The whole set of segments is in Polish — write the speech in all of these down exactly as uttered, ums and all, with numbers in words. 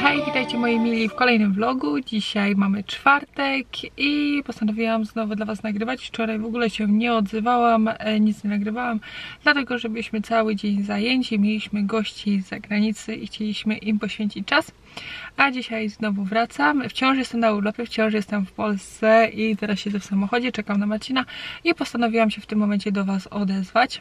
Hej, witajcie moi mili w kolejnym vlogu. Dzisiaj mamy czwartek i postanowiłam znowu dla was nagrywać. Wczoraj w ogóle się nie odzywałam, nic nie nagrywałam, dlatego że byliśmy cały dzień zajęci, mieliśmy gości z zagranicy i chcieliśmy im poświęcić czas. A dzisiaj znowu wracam. Wciąż jestem na urlopie, wciąż jestem w Polsce i teraz siedzę w samochodzie, czekam na Marcina i postanowiłam się w tym momencie do was odezwać.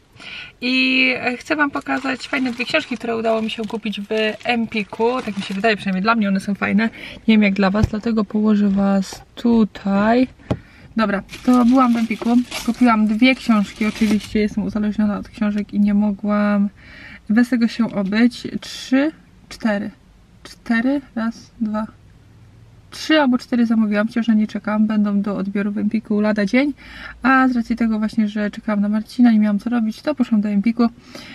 I chcę wam pokazać fajne dwie książki, które udało mi się kupić w Empiku. Tak mi się wydaje, przynajmniej dla mnie one są fajne. Nie wiem jak dla was, dlatego położę was tutaj. Dobra, to byłam w Empiku. Kupiłam dwie książki, oczywiście jestem uzależniona od książek i nie mogłam bez tego się obyć. Trzy, cztery. Cztery, raz, dwa, trzy albo cztery zamówiłam, wciąż na nie czekam, będą do odbioru w Empiku lada dzień, a z racji tego właśnie, że czekałam na Marcina i miałam co robić, to poszłam do Empiku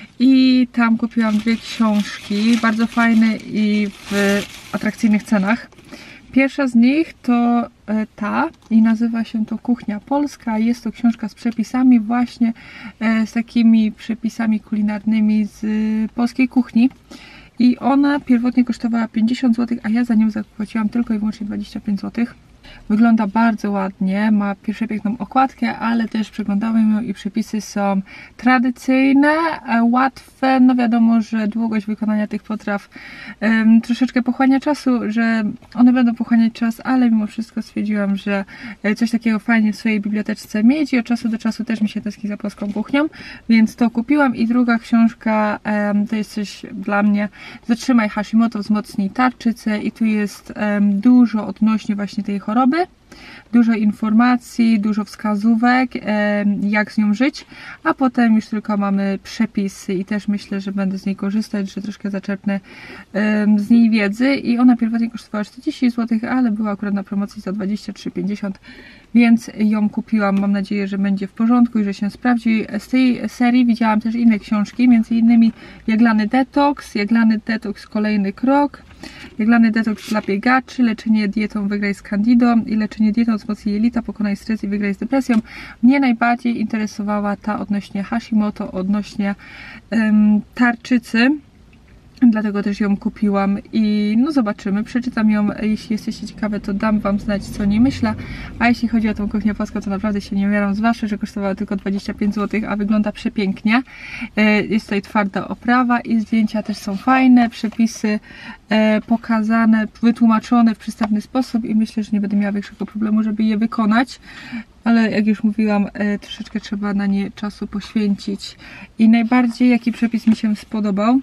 i tam kupiłam dwie książki, bardzo fajne i w atrakcyjnych cenach. Pierwsza z nich to ta i nazywa się to Kuchnia Polska. Jest to książka z przepisami właśnie, z takimi przepisami kulinarnymi z polskiej kuchni. I ona pierwotnie kosztowała pięćdziesiąt złotych, a ja za nią zapłaciłam tylko i wyłącznie dwadzieścia pięć złotych. Wygląda bardzo ładnie, ma przepiękną okładkę, ale też przeglądałem ją i przepisy są tradycyjne, łatwe. No wiadomo, że długość wykonania tych potraw um, troszeczkę pochłania czasu, że one będą pochłaniać czas, ale mimo wszystko stwierdziłam, że coś takiego fajnie w swojej biblioteczce mieć i od czasu do czasu też mi się tęskni za polską kuchnią, więc to kupiłam. I druga książka um, to jest coś dla mnie. Zatrzymaj Hashimoto, wzmocnij tarczycę i tu jest um, dużo odnośnie właśnie tej choroby. Dużo informacji, dużo wskazówek, jak z nią żyć, a potem już tylko mamy przepisy i też myślę, że będę z niej korzystać, że troszkę zaczerpnę z niej wiedzy. I ona pierwotnie kosztowała czterdzieści złotych, ale była akurat na promocji za dwadzieścia trzy pięćdziesiąt, więc ją kupiłam. Mam nadzieję, że będzie w porządku i że się sprawdzi. Z tej serii widziałam też inne książki, między innymi Jaglany detoks, Jaglany detoks kolejny krok, Jaglany detoks dla biegaczy, Leczenie dietą wygraj z Candido i Leczenie dietą wzmocnij jelita, pokonaj stres i wygraj z depresją. Mnie najbardziej interesowała ta odnośnie Hashimoto, odnośnie um, tarczycy. Dlatego też ją kupiłam i no zobaczymy, przeczytam ją, jeśli jesteście ciekawe, to dam wam znać, co nie myślę. A jeśli chodzi o tą Kuchnię Polską, to naprawdę się nie mieram, zwłaszcza, że kosztowała tylko dwadzieścia pięć złotych, a wygląda przepięknie. Jest tutaj twarda oprawa i zdjęcia też są fajne, przepisy pokazane, wytłumaczone w przystępny sposób i myślę, że nie będę miała większego problemu, żeby je wykonać. Ale jak już mówiłam, troszeczkę trzeba na nie czasu poświęcić. I najbardziej jaki przepis mi się spodobał,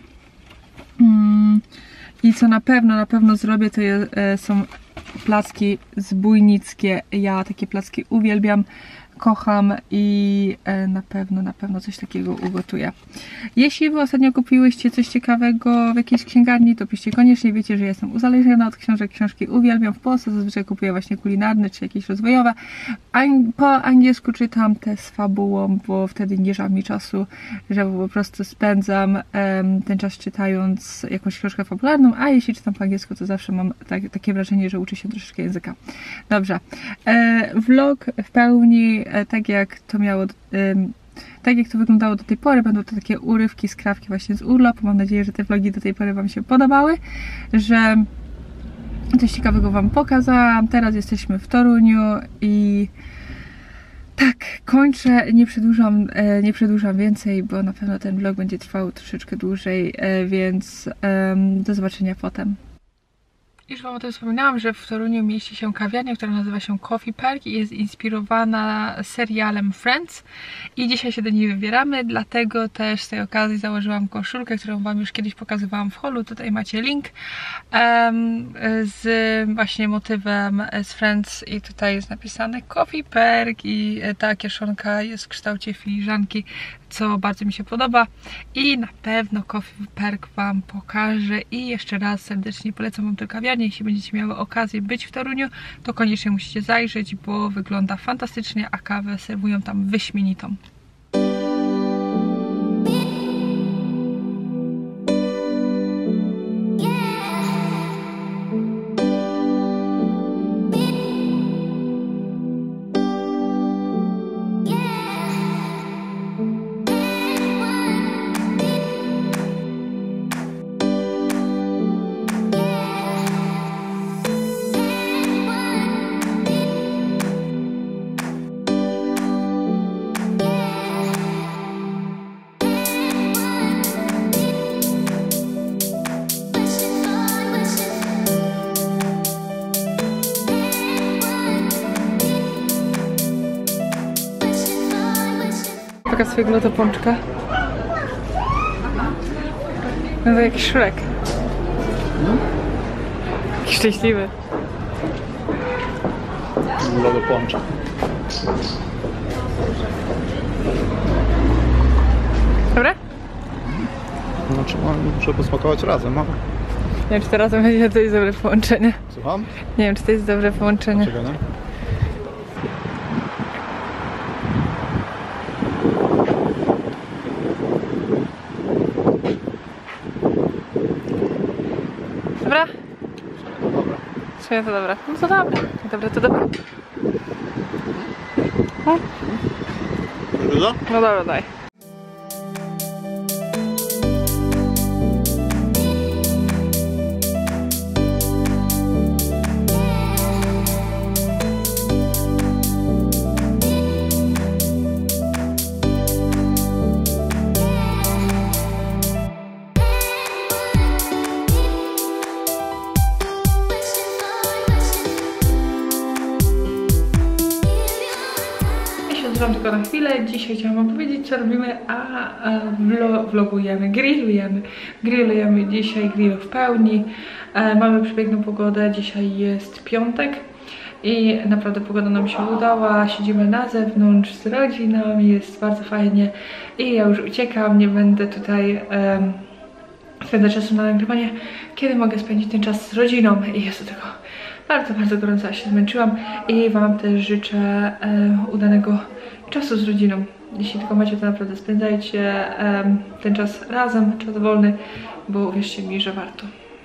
i co na pewno, na pewno zrobię, to je, są placki zbójnickie. Ja takie placki uwielbiam, kocham i na pewno, na pewno coś takiego ugotuję. Jeśli wy ostatnio kupiłyście coś ciekawego w jakiejś księgarni, to piszcie koniecznie. Wiecie, że jestem uzależniona od książek. Książki uwielbiam. W Polsce zazwyczaj kupuję właśnie kulinarne czy jakieś rozwojowe. Po angielsku czytam te z fabułą, bo wtedy nie żal mi czasu, że po prostu spędzam um, ten czas czytając jakąś książkę fabularną, a jeśli czytam po angielsku, to zawsze mam tak, takie wrażenie, że uczę się troszeczkę języka. Dobrze. E, vlog w pełni tak jak to miało, tak jak to wyglądało do tej pory, będą to takie urywki, skrawki właśnie z urlopu. Mam nadzieję, że te vlogi do tej pory wam się podobały, że coś ciekawego wam pokazałam. Teraz jesteśmy w Toruniu i tak, kończę, nie przedłużam, nie przedłużam więcej, bo na pewno ten vlog będzie trwał troszeczkę dłużej, więc do zobaczenia potem. Już wam o tym wspominałam, że w Toruniu mieści się kawiarnia, która nazywa się Coffee Park i jest inspirowana serialem Friends i dzisiaj się do niej wybieramy, dlatego też z tej okazji założyłam koszulkę, którą wam już kiedyś pokazywałam w holu. Tutaj macie link um, z właśnie motywem z Friends i tutaj jest napisane Coffee Park i ta kieszonka jest w kształcie filiżanki, co bardzo mi się podoba i na pewno Coffee Park wam pokażę. I jeszcze raz serdecznie polecam wam tę kawiarnię. Jeśli będziecie miały okazję być w Toruniu, to koniecznie musicie zajrzeć, bo wygląda fantastycznie, a kawę serwują tam wyśmienitą. swojego lotopączka. No to jakiś Shrek. Jaki szczęśliwy. Lotopączek. Dobra? Znaczy, muszę posmakować razem, ale... Nie wiem, czy teraz będzie to jest dobre połączenie. Słucham? Nie wiem, czy to jest dobre połączenie. Czego, nie? Dobra? Dobra. Czy to dobra? No to dobra. Dobra, to dobra. No, Dużo? no dobra, daj. Wam tylko na chwilę. Dzisiaj chciałam wam powiedzieć, co robimy, a, a vlo, vlogujemy, grillujemy. Grillujemy dzisiaj, grill w pełni. E, mamy przepiękną pogodę, dzisiaj jest piątek i naprawdę pogoda nam się udała. Siedzimy na zewnątrz z rodziną, jest bardzo fajnie i ja już uciekam, nie będę tutaj um, spędzać czasu na nagrywanie, kiedy mogę spędzić ten czas z rodziną i jest do tego bardzo, bardzo gorąco, ja się zmęczyłam i wam też życzę e, udanego czasu z rodziną. Jeśli tylko macie, to naprawdę spędzajcie um, ten czas razem, czas wolny, bo uwierzcie mi, że warto.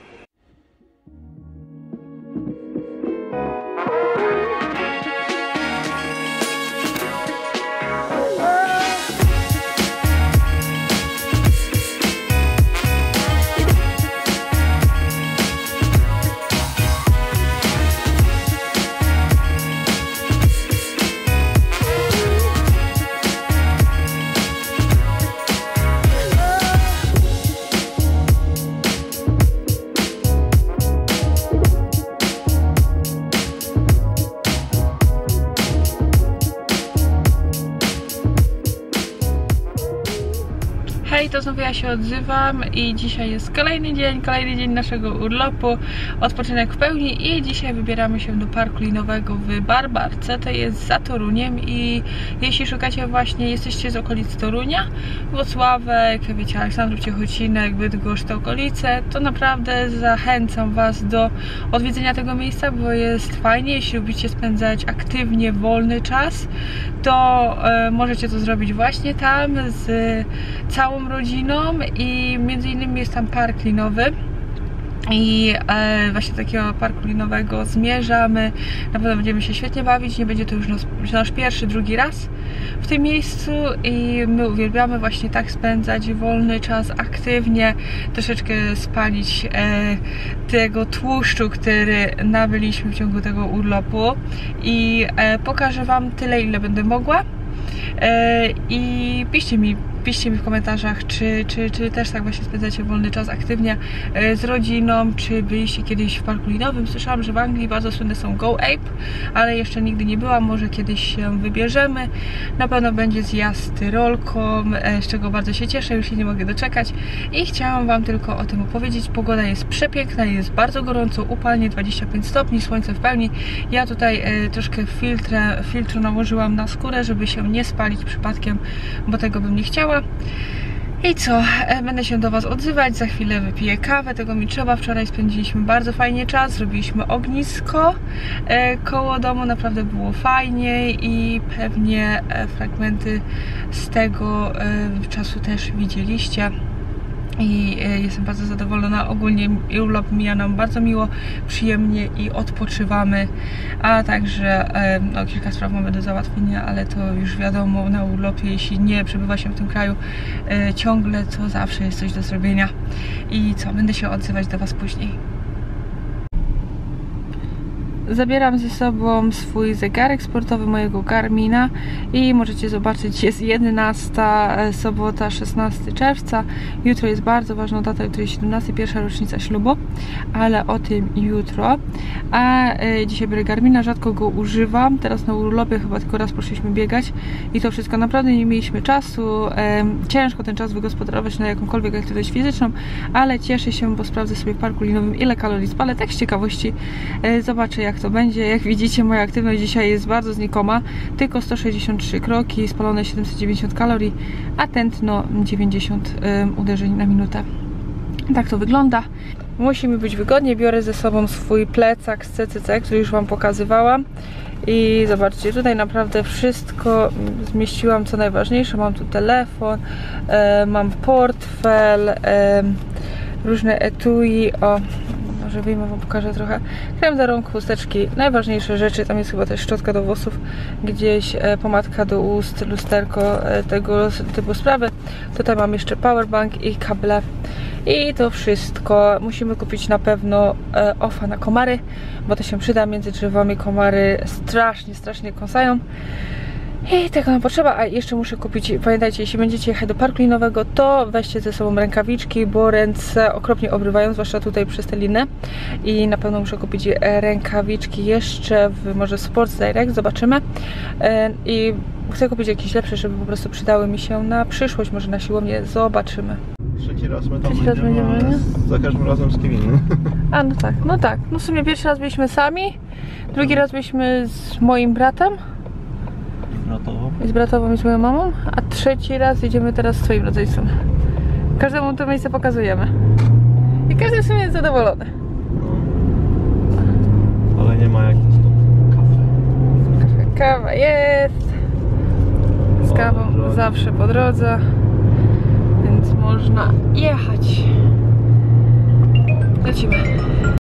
Hej, to znowu ja się odzywam i dzisiaj jest kolejny dzień, kolejny dzień naszego urlopu, odpoczynek w pełni i dzisiaj wybieramy się do parku linowego w Barbarce, to jest za Toruniem i jeśli szukacie właśnie, jesteście z okolic Torunia, Włocławek, wiecie, Aleksandrów, Ciechocinek, Bydgoszcz, te okolice, to naprawdę zachęcam was do odwiedzenia tego miejsca, bo jest fajnie, jeśli lubicie spędzać aktywnie wolny czas, to e, możecie to zrobić właśnie tam z całą rodziną i między innymi jest tam park linowy i e, właśnie takiego parku linowego zmierzamy. Na pewno będziemy się świetnie bawić, nie będzie to już nasz, nasz pierwszy, drugi raz w tym miejscu i my uwielbiamy właśnie tak spędzać wolny czas aktywnie, troszeczkę spalić e, tego tłuszczu, który nabyliśmy w ciągu tego urlopu i e, pokażę wam tyle, ile będę mogła e, i piszcie mi Piszcie mi w komentarzach, czy, czy, czy też tak właśnie spędzacie wolny czas aktywnie e, z rodziną, czy byliście kiedyś w parku linowym. Słyszałam, że w Anglii bardzo słynne są Go Ape, ale jeszcze nigdy nie byłam, może kiedyś się wybierzemy. Na pewno będzie zjazd rolką, e, z czego bardzo się cieszę, już się nie mogę doczekać i chciałam wam tylko o tym opowiedzieć. Pogoda jest przepiękna, jest bardzo gorąco, upalnie, dwadzieścia pięć stopni, słońce w pełni. Ja tutaj e, troszkę filtrę, filtru nałożyłam na skórę, żeby się nie spalić przypadkiem, bo tego bym nie chciała. I co? Będę się do was odzywać, za chwilę wypiję kawę, tego mi trzeba. Wczoraj spędziliśmy bardzo fajnie czas, zrobiliśmy ognisko e, koło domu, naprawdę było fajnie i pewnie e, fragmenty z tego e, czasu też widzieliście. I jestem bardzo zadowolona. Ogólnie urlop mija nam bardzo miło, przyjemnie i odpoczywamy, a także no, kilka spraw mamy do załatwienia, ale to już wiadomo na urlopie, jeśli nie przebywa się w tym kraju ciągle, to zawsze jest coś do zrobienia. I co, będę się odzywać do was później. Zabieram ze sobą swój zegarek sportowy mojego Garmina i możecie zobaczyć, jest jedenasta, sobota szesnastego czerwca. Jutro jest bardzo ważna data, jutro jest siedemnasta, pierwsza rocznica ślubu, ale o tym jutro. A e, dzisiaj biorę Garmina, rzadko go używam, teraz na urlopie chyba tylko raz poszliśmy biegać i to wszystko, naprawdę nie mieliśmy czasu, e, ciężko ten czas wygospodarować na jakąkolwiek aktywność fizyczną, ale cieszę się, bo sprawdzę sobie w parku linowym, ile kalorii spalę, tak z ciekawości e, zobaczę, jak to będzie. Jak widzicie, moja aktywność dzisiaj jest bardzo znikoma, tylko sto sześćdziesiąt trzy kroki, spalone siedemset dziewięćdziesiąt kalorii, a tętno dziewięćdziesiąt um, uderzeń na minutę. Tak to wygląda. Musi mi być wygodnie, biorę ze sobą swój plecak z C C C, który już wam pokazywałam i zobaczcie, tutaj naprawdę wszystko zmieściłam, co najważniejsze. Mam tu telefon, e, mam portfel, e, różne etui, o, może wyjmę, wam pokażę trochę. Krem do rąk, chusteczki, najważniejsze rzeczy. Tam jest chyba też szczotka do włosów, gdzieś e, pomadka do ust, lusterko, e, tego typu sprawy. Tutaj mam jeszcze powerbank i kable. I to wszystko. Musimy kupić na pewno e, ofa na komary, bo to się przyda, między drzewami komary strasznie, strasznie kąsają. I tego nam potrzeba, a jeszcze muszę kupić, pamiętajcie, jeśli będziecie jechać do parku linowego, to weźcie ze sobą rękawiczki, bo ręce okropnie obrywają, zwłaszcza tutaj przez te liny. I na pewno muszę kupić rękawiczki jeszcze w może Sports Direct, zobaczymy. I chcę kupić jakieś lepsze, żeby po prostu przydały mi się na przyszłość, może na siłownię, zobaczymy. Trzeci raz my tam Trzeci raz będziemy, będziemy, nie? ale za każdym razem z kim innym. A no tak, no tak, no w sumie pierwszy raz byliśmy sami, drugi raz byliśmy z moim bratem. Bratową. Z bratową i z moją mamą, a trzeci raz idziemy teraz z twoim rodzeństwem. Każdemu to miejsce pokazujemy. I każdy w sumie jest zadowolony. No. Ale nie ma jak kawy. Kawa jest. Z kawą O, zawsze po drodze. Więc można jechać. Lecimy.